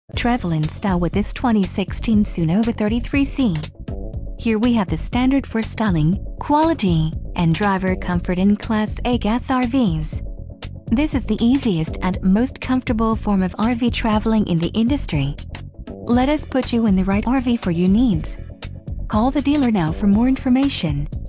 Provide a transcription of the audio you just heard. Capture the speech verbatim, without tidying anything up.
Travel in style with this twenty sixteen Sunova thirty-three C. Here we have the standard for styling, quality, and driver comfort in Class A gas R Vs. This is the easiest and most comfortable form of R V traveling in the industry. Let us put you in the right R V for your needs. Call the dealer now for more information.